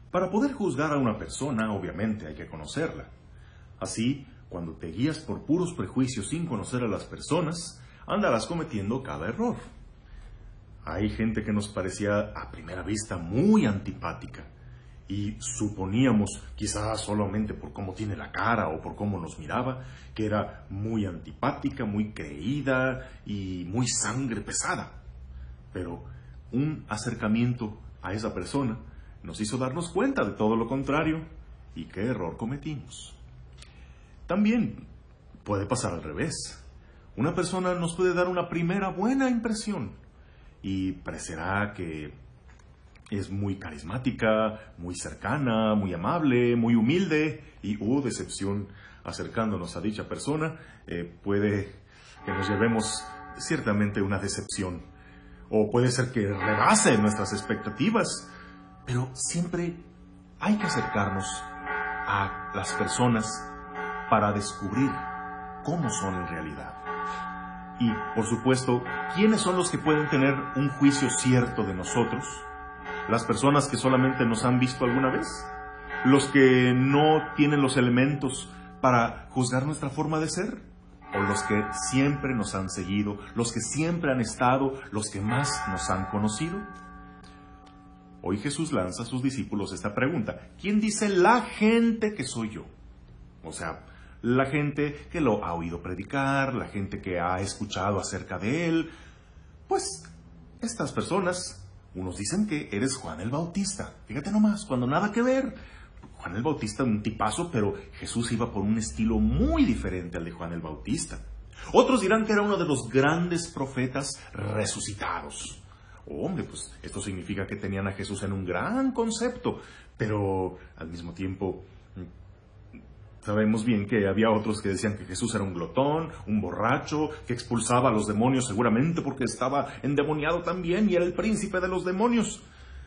Para poder juzgar a una persona, obviamente hay que conocerla. Así, cuando te guías por puros prejuicios sin conocer a las personas, andarás cometiendo cada error. Hay gente que nos parecía a primera vista muy antipática y suponíamos, quizás solamente por cómo tiene la cara o por cómo nos miraba, que era muy antipática, muy creída y muy sangre pesada. Pero un acercamiento a esa persona nos hizo darnos cuenta de todo lo contrario y qué error cometimos. También puede pasar al revés. Una persona nos puede dar una primera buena impresión y parecerá que es muy carismática, muy cercana, muy amable, muy humilde y, decepción, acercándonos a dicha persona, puede que nos llevemos ciertamente una decepción. O puede ser que rebase nuestras expectativas, pero siempre hay que acercarnos a las personas para descubrir cómo son en realidad. Y, por supuesto, ¿quiénes son los que pueden tener un juicio cierto de nosotros? ¿Las personas que solamente nos han visto alguna vez? ¿Los que no tienen los elementos para juzgar nuestra forma de ser? ¿O los que siempre nos han seguido, los que siempre han estado, los que más nos han conocido? Hoy Jesús lanza a sus discípulos esta pregunta: ¿quién dice la gente que soy yo? O sea, la gente que lo ha oído predicar, la gente que ha escuchado acerca de él. Pues estas personas, unos dicen que eres Juan el Bautista. Fíjate nomás, cuando nada que ver. Juan el Bautista, un tipazo, pero Jesús iba por un estilo muy diferente al de Juan el Bautista. Otros dirán que era uno de los grandes profetas resucitados. Hombre, pues esto significa que tenían a Jesús en un gran concepto, pero al mismo tiempo sabemos bien que había otros que decían que Jesús era un glotón, un borracho, que expulsaba a los demonios seguramente porque estaba endemoniado también y era el príncipe de los demonios.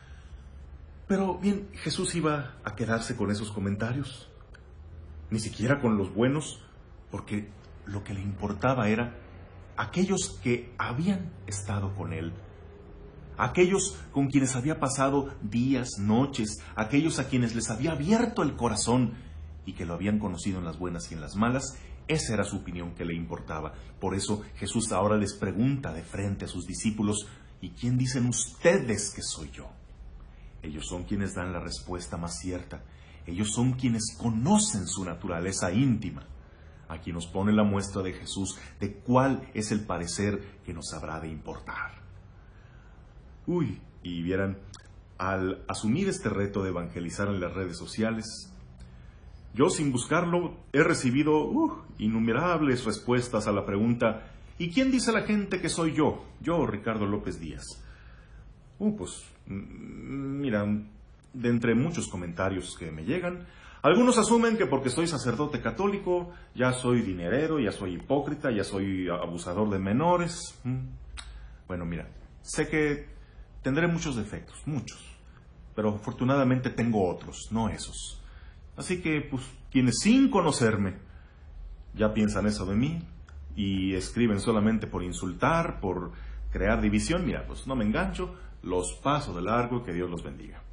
Pero bien, Jesús iba a quedarse con esos comentarios, ni siquiera con los buenos, porque lo que le importaba era aquellos que habían estado con él, aquellos con quienes había pasado días, noches, aquellos a quienes les había abierto el corazón y que lo habían conocido en las buenas y en las malas. Esa era su opinión que le importaba. Por eso Jesús ahora les pregunta de frente a sus discípulos: ¿y quién dicen ustedes que soy yo? Ellos son quienes dan la respuesta más cierta. Ellos son quienes conocen su naturaleza íntima. Aquí nos pone la muestra de Jesús de cuál es el parecer que nos habrá de importar. Y vieran, al asumir este reto de evangelizar en las redes sociales, yo sin buscarlo he recibido innumerables respuestas a la pregunta: ¿y quién dice la gente que soy yo? Yo, Ricardo López Díaz. Pues, mira, de entre muchos comentarios que me llegan, algunos asumen que porque soy sacerdote católico, ya soy dinerero, ya soy hipócrita, ya soy abusador de menores. Bueno, mira, sé que tendré muchos defectos, muchos, pero afortunadamente tengo otros, no esos. Así que, pues, quienes sin conocerme ya piensan eso de mí y escriben solamente por insultar, por crear división, mira, pues no me engancho, los paso de largo, que Dios los bendiga.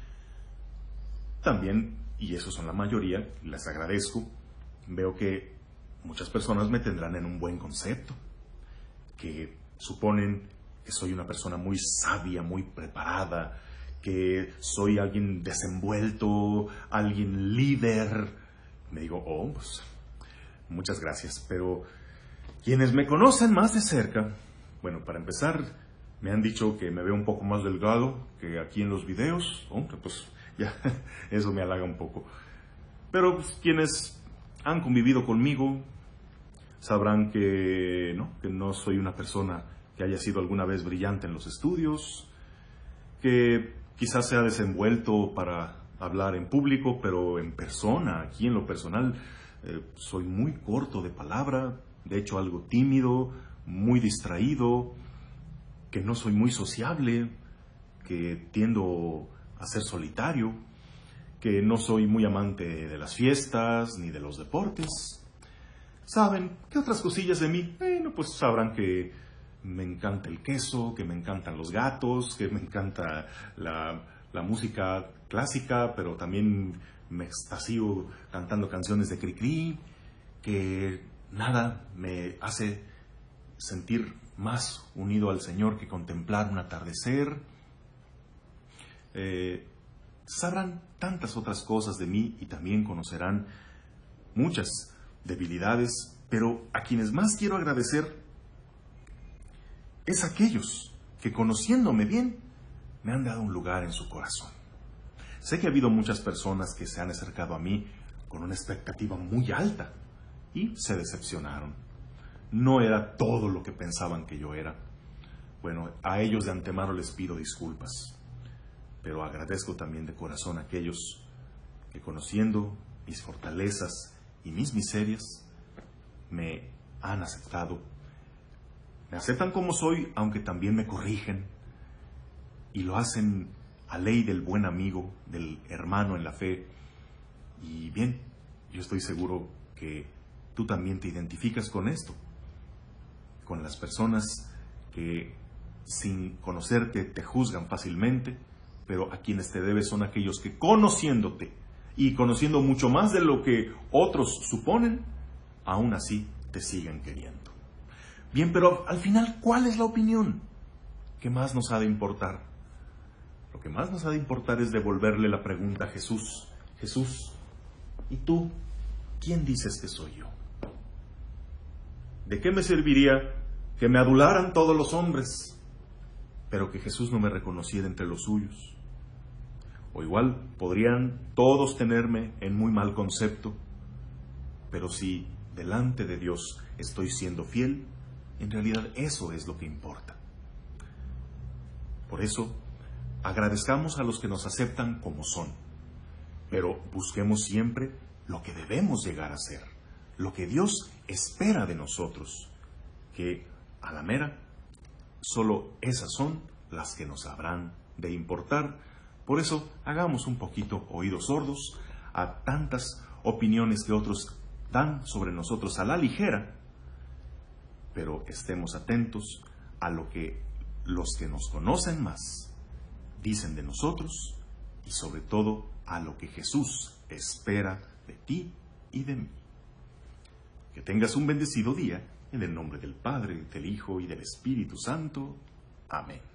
También, y esos son la mayoría, les agradezco, veo que muchas personas me tendrán en un buen concepto, que suponen que soy una persona muy sabia, muy preparada, que soy alguien desenvuelto, alguien líder. Me digo, pues, muchas gracias, pero quienes me conocen más de cerca, bueno, para empezar, me han dicho que me veo un poco más delgado que aquí en los videos. Pues ya, eso me halaga un poco. Pero pues, quienes han convivido conmigo sabrán que no soy una persona que haya sido alguna vez brillante en los estudios, que quizás sea desenvuelto para hablar en público, pero en persona, aquí en lo personal, soy muy corto de palabra, de hecho algo tímido, muy distraído, que no soy muy sociable, que tiendo a ser solitario, que no soy muy amante de las fiestas ni de los deportes. ¿Saben qué otras cosillas de mí? Pues sabrán que me encanta el queso, que me encantan los gatos, que me encanta la música clásica, pero también me extasío cantando canciones de Cricri, que nada me hace sentir más unido al Señor que contemplar un atardecer. Sabrán tantas otras cosas de mí y también conocerán muchas debilidades, pero a quienes más quiero agradecer es a aquellos que, conociéndome bien, me han dado un lugar en su corazón. Sé que ha habido muchas personas que se han acercado a mí con una expectativa muy alta y se decepcionaron. No era todo lo que pensaban que yo era. Bueno, a ellos de antemano les pido disculpas, pero agradezco también de corazón a aquellos que, conociendo mis fortalezas y mis miserias, me han aceptado. Me aceptan como soy, aunque también me corrigen, y lo hacen a ley del buen amigo, del hermano en la fe. Y bien, yo estoy seguro que tú también te identificas con esto, con las personas que sin conocerte te juzgan fácilmente, pero a quienes te debes son aquellos que, conociéndote y conociendo mucho más de lo que otros suponen, aún así te siguen queriendo. Bien, pero al final, ¿cuál es la opinión? ¿Qué más nos ha de importar? Lo que más nos ha de importar es devolverle la pregunta a Jesús. Jesús, ¿y tú quién dices que soy yo? ¿De qué me serviría que me adularan todos los hombres, pero que Jesús no me reconociera entre los suyos? O igual podrían todos tenerme en muy mal concepto, pero si delante de Dios estoy siendo fiel, en realidad eso es lo que importa. Por eso, agradezcamos a los que nos aceptan como son, pero busquemos siempre lo que debemos llegar a ser, lo que Dios espera de nosotros, que a la mera, solo esas son las que nos habrán de importar. Por eso, hagamos un poquito oídos sordos a tantas opiniones que otros dan sobre nosotros a la ligera, pero estemos atentos a lo que los que nos conocen más dicen de nosotros y sobre todo a lo que Jesús espera de ti y de mí. Que tengas un bendecido día en el nombre del Padre, del Hijo y del Espíritu Santo. Amén.